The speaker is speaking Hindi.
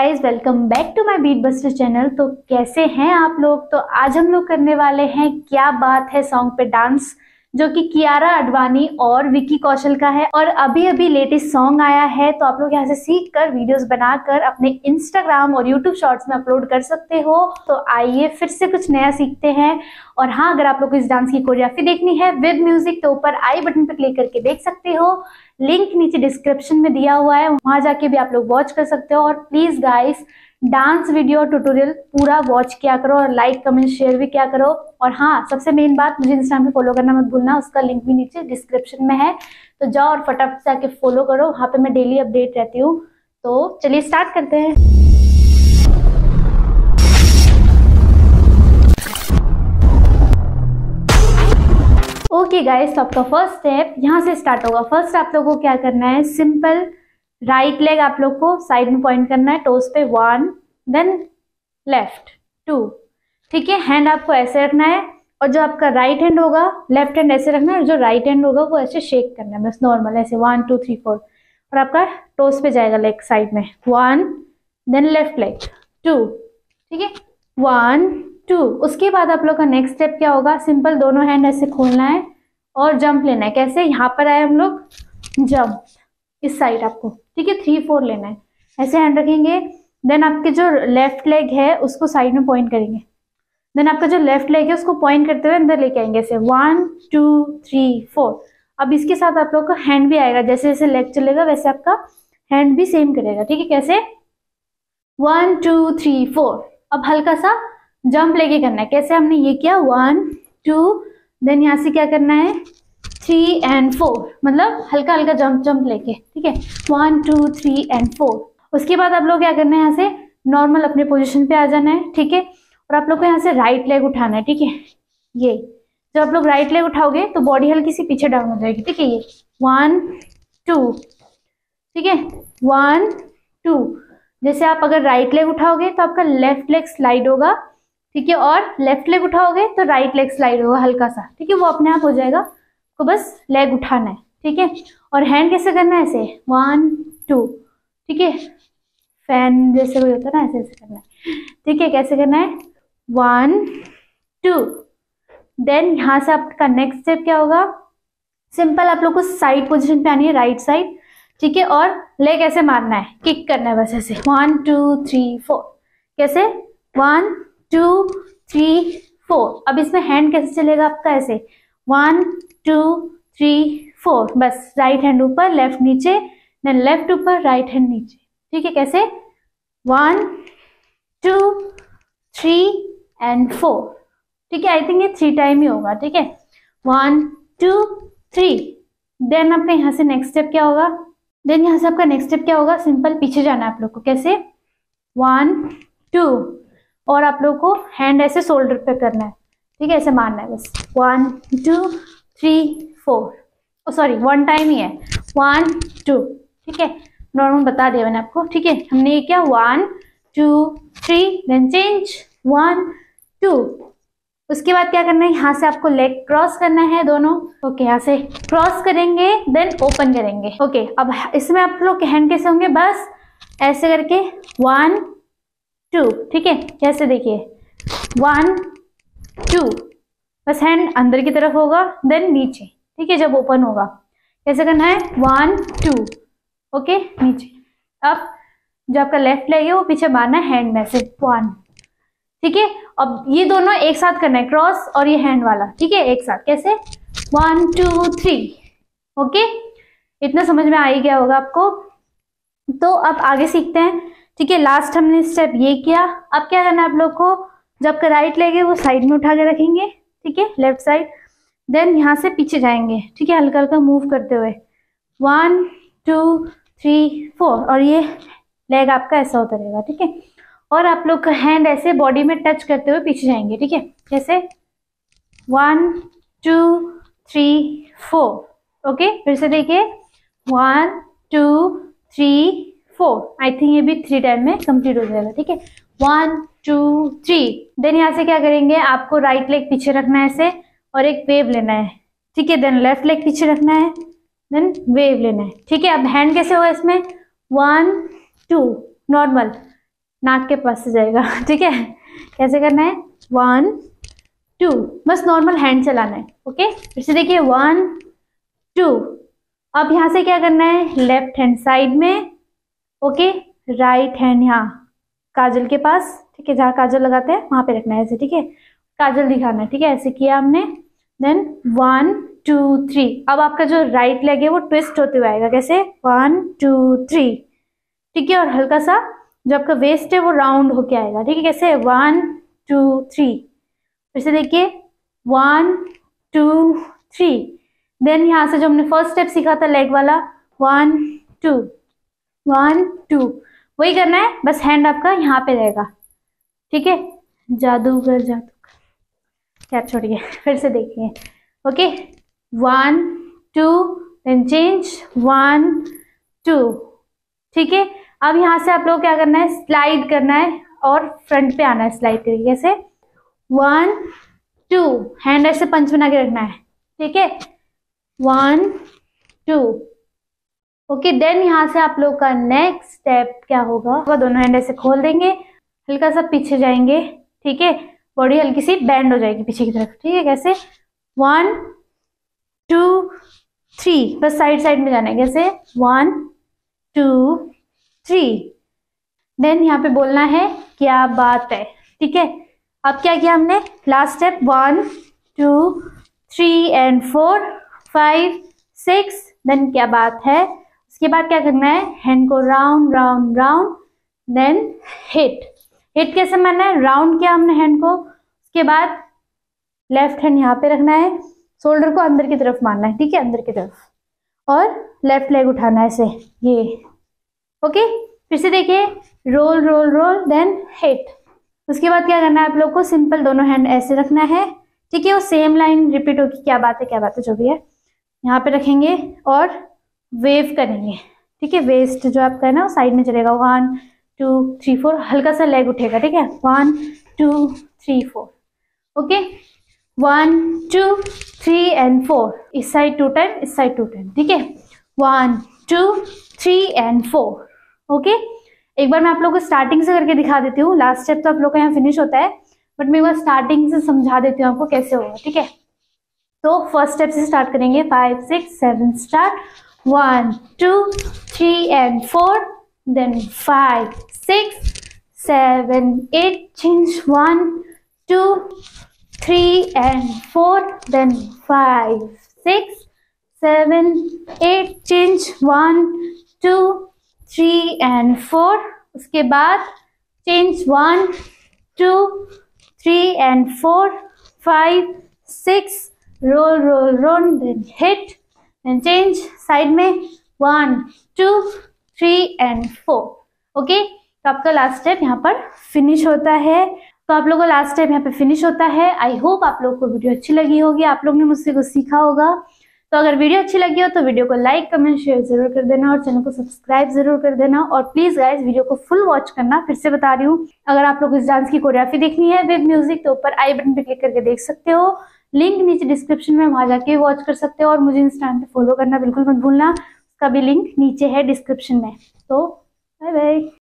Guys, welcome back to my beat buster channel. तो कैसे हैं आप लोग। तो आज हम लोग करने वाले हैं क्या बात है सॉन्ग पे डांस, जो कि कियारा आडवाणी और विकी कौशल का है और अभी अभी लेटेस्ट सॉन्ग आया है। तो आप लोग यहाँ से सीख कर वीडियोस बनाकर अपने इंस्टाग्राम और यूट्यूब शॉर्ट्स में अपलोड कर सकते हो। तो आइए फिर से कुछ नया सीखते हैं। और हाँ, अगर आप लोग को इस डांस की कोरियोग्राफी देखनी है विद म्यूजिक तो ऊपर आई बटन पर क्लिक करके देख सकते हो। लिंक नीचे डिस्क्रिप्शन में दिया हुआ है, वहां जाके भी आप लोग वॉच कर सकते हो। और please guys, dance video tutorial पूरा वॉच किया करो और लाइक कमेंट शेयर भी किया करो। और हाँ, सबसे मेन बात, मुझे इंस्टाग्राम पे फॉलो करना मत भूलना, उसका लिंक भी नीचे डिस्क्रिप्शन में है। तो जाओ और फटाफट से आके फॉलो करो, वहां पे मैं डेली अपडेट रहती हूँ। तो चलिए स्टार्ट करते हैं। ओके गाइस, तो आपका फर्स्ट स्टेप यहाँ से स्टार्ट होगा। फर्स्ट आप लोगों को क्या करना है, सिंपल राइट लेग आप लोग को साइड में पॉइंट करना है, टोस पे 1, देन लेफ्ट 2, ठीक है। हैंड आपको ऐसे रखना है और जो आपका राइट हैंड होगा, लेफ्ट हैंड ऐसे रखना है और जो राइट हैंड होगा वो ऐसे शेक करना है, बस नॉर्मल ऐसे 1 2 3 4। और आपका टोस पे जाएगा लेग साइड में 1, देन लेफ्ट लेग 2, ठीक है 1 2। उसके बाद आप लोग का नेक्स्ट स्टेप क्या होगा, सिंपल दोनों हैंड ऐसे खोलना है और जंप लेना है। कैसे, यहाँ पर आए हम लोग, जंप इस साइड आपको, ठीक है 3 4 लेना है, ऐसे हैंड रखेंगे। देन आपके जो लेफ्ट लेग है उसको साइड में पॉइंट करेंगे, देन आपका जो लेफ्ट लेग है उसको पॉइंट करते हुए अंदर लेके आएंगे ऐसे 1 2 3 4। अब इसके साथ आप लोग का हैंड भी आएगा, जैसे जैसे लेग चलेगा वैसे आपका हैंड भी सेम करेगा, ठीक है। कैसे 1 2 3 4। अब हल्का सा जंप लेके करना है। कैसे हमने ये किया 1 2, देन यहाँ से क्या करना है 3 and 4, मतलब हल्का हल्का जंप लेके, ठीक है 1 2 3 and 4। उसके बाद आप लोग क्या करना है, यहाँ से नॉर्मल अपने पोजीशन पे आ जाना है, ठीक है। और आप लोग को यहाँ से राइट लेग उठाना है, ठीक है। ये जब आप लोग राइट लेग उठाओगे तो बॉडी हल्की सी पीछे डाउन हो जाएगी, ठीक है। ये 1 2, ठीक है 1 2। जैसे आप अगर राइट लेग उठाओगे तो आपका लेफ्ट लेग स्लाइड होगा, ठीक है। और लेफ्ट लेग उठाओगे तो राइट लेग स्लाइड होगा हल्का सा, ठीक है। वो अपने आप हो जाएगा, तो बस लेग उठाना है, ठीक है। और हैंड कैसे करना है, ऐसे 1 2, ठीक है। फैन जैसे कोई होता है ना, ऐसे ऐसे करना है, ठीक है। कैसे करना है 1 2। देन यहाँ से आपका नेक्स्ट स्टेप क्या होगा, सिंपल आप लोग को साइड पोजीशन पे आनी है, राइट साइड, ठीक है। और लेग ऐसे मारना है, किक करना है बस ऐसे 1 2 3 4। कैसे 1 2 3 4। अब इसमें हैंड कैसे चलेगा आपका, ऐसे 1 2 3 4, बस राइट हैंड ऊपर लेफ्ट नीचे, देन लेफ्ट ऊपर राइट हैंड नीचे, ठीक है। कैसे 1 2 3 and 4, ठीक है। आई थिंक ये 3 टाइम ही होगा, ठीक है 1 2 3। देन आपका यहाँ से नेक्स्ट स्टेप क्या होगा, देन यहाँ से आपका नेक्स्ट स्टेप क्या होगा, सिंपल पीछे जाना है आप लोग को। कैसे 1 2, और आप लोग को हैंड ऐसे शोल्डर पे करना है, ठीक है। ऐसे मारना है बस 1 2 3 4। ओ सॉरी, 1 टाइम ही है 1 2, ठीक है। नॉर्मल बता दिया मैंने आपको, ठीक है। हमने ये क्या 1 2 3, देन चेंज 1 2। उसके बाद क्या करना है, यहाँ से आपको लेग क्रॉस करना है दोनों, ओके। यहाँ से क्रॉस करेंगे देन ओपन करेंगे, ओके। अब इसमें आप लोग के हैंड कैसे होंगे, बस ऐसे करके 1 2, ठीक है। कैसे देखिए 1 2, बस हैंड अंदर की तरफ होगा देन नीचे, ठीक है। जब ओपन होगा कैसे करना है 1 2, ओके नीचे। अब जो आपका लेफ्ट लेग है वो पीछे मारना है हैंड में से 1, ठीक है। अब ये दोनों एक साथ करना है, क्रॉस और ये हैंड वाला, ठीक है एक साथ। कैसे 1 2 3, ओके। इतना समझ में आ ही गया होगा आपको। तो अब आगे सीखते हैं, ठीक है। लास्ट हमने स्टेप ये किया। अब क्या करना है आप लोग को, जब का राइट लेग है वो साइड में उठा के रखेंगे, ठीक है लेफ्ट साइड। देन यहाँ से पीछे जाएंगे, ठीक है हल्का हल्का मूव करते हुए 1 2 3 4। और ये लेग आपका ऐसा होता रहेगा, ठीक है। और आप लोग का हैंड ऐसे बॉडी में टच करते हुए पीछे जाएंगे, ठीक है। कैसे 1 2 3 4, ओके। फिर से देखिए 1 2 3 4। आई थिंक ये भी 3 टाइम में कंप्लीट हो जाएगा, ठीक है 1 2 3। देन यहाँ से क्या करेंगे, आपको राइट लेग पीछे रखना है ऐसे और एक वेव लेना है, ठीक है। देन लेफ्ट लेग पीछे रखना है, देन वेव लेना है, ठीक है। अब हैंड कैसे होगा इसमें 1 2 नॉर्मल, नाक के पास से जाएगा, ठीक है। कैसे करना है, 1 2, बस नॉर्मल हैंड चलाना है, ओके। फिर से देखिए 1 2। अब यहाँ से क्या करना है, लेफ्ट हैंड साइड में, ओके, राइट हैंड यहाँ काजल के पास, ठीक है, जहाँ काजल लगाते हैं वहां पे रखना है ऐसे, ठीक है, काजल दिखाना है, ठीक है, ऐसे किया हमने। देन 1 2 3। अब आपका जो राइट लेग है वो ट्विस्ट होते हुए आएगा, कैसे, 1 2 3, ठीक है। और हल्का सा जो आपका वेस्ट है वो राउंड होके आएगा, ठीक है, कैसे, 1 2 3। फिर से देखिए 1 2 3। देन यहाँ से जो हमने फर्स्ट स्टेप सीखा था लेग वाला, 1 2 1 2, वही करना है, बस हैंड आपका यहाँ पे रहेगा, ठीक है। जादूगर जादूगर, क्या छोड़िए, फिर से देखिए, ओके, 1 2, देन चेंज 1 2, ठीक है। अब यहाँ से आप लोग क्या करना है, स्लाइड करना है और फ्रंट पे आना है स्लाइड करके, कैसे, 1 2, हैंड ऐसे पंच बना के रखना है, ठीक है, 1 2, ओके। देन यहाँ से आप लोग का नेक्स्ट स्टेप क्या होगा, वो दोनों हैंड ऐसे खोल देंगे, हल्का सा पीछे जाएंगे, ठीक है, बॉडी हल्की सी बेंड हो जाएगी पीछे की तरफ, ठीक है, कैसे, 1 2 3, बस साइड साइड में जाना है, कैसे, 1 2 3। देन यहाँ पे बोलना है क्या बात है, ठीक है। अब क्या किया हमने, लास्ट स्टेप 1 2 3 एंड 4 5 6, देन क्या बात है। उसके बाद क्या करना है, हैंड को round round round, then hit. Hit कैसे मारना है, राउंड किया हमने हैंड को, उसके बाद लेफ्ट हैंड यहाँ पे रखना है, शोल्डर को अंदर की तरफ मारना है, ठीक है, अंदर की तरफ, और लेफ्ट लेग उठाना है ऐसे, ये, ओके। फिर से देखिए, roll roll roll, then hit. उसके बाद क्या करना है आप लोग को, सिंपल दोनों हैंड ऐसे रखना है, ठीक है, वो सेम लाइन रिपीट होगी, क्या बात है क्या बात है, जो भी है, यहाँ पे रखेंगे और वेव करेंगे, ठीक है। वेस्ट जो आपका है ना वो साइड में चलेगा, 1 2 3 4, हल्का सा लेग उठेगा, ठीक है, 1 2 3 4, ओके, 1 2 3 एंड 4, इस साइड 2 टाइम, इस साइड 2 टाइम, ठीक है, 1 2 3 एंड 4, ओके। एक बार मैं आप लोगों को स्टार्टिंग से करके दिखा देती हूँ, लास्ट स्टेप तो आप लोग का यहाँ फिनिश होता है, बट मैं एक बार स्टार्टिंग से समझा देती हूँ आपको कैसे होगा, ठीक है। तो फर्स्ट स्टेप से स्टार्ट करेंगे, 5 6 7 start, 1 2 3 and 4, then 5 6 7 8, change 1 2 3 and 4, then 5 6 7 8, change 1 2 3 and 4, उसके बाद change 1 2 3 and 4 5 6, roll roll roll, then hit, then change side में 1 2 3 and 4, ओके। तो आपका लास्ट स्टेप यहाँ पर फिनिश होता है, तो आप लोगों का लास्ट स्टेप यहाँ पे फिनिश होता है। आई होप आप लोगों को वीडियो अच्छी लगी होगी, आप लोग ने मुझसे कुछ सीखा होगा। तो अगर वीडियो अच्छी लगी हो तो वीडियो को लाइक कमेंट शेयर जरूर कर देना और चैनल को सब्सक्राइब जरूर कर देना। और प्लीज गाइज वीडियो को फुल वॉच करना, फिर से बता रही हूँ, अगर आप लोग इस डांस की कोरियोग्राफी देखनी है विद म्यूजिक तो ऊपर आई बटन पे क्लिक करके देख सकते हो, लिंक नीचे डिस्क्रिप्शन में, वहां जाके वॉच कर सकते हो। और मुझे इंस्टाग्राम पे फॉलो करना बिल्कुल मत भूलना, उसका भी लिंक नीचे है डिस्क्रिप्शन में। तो बाय बाय।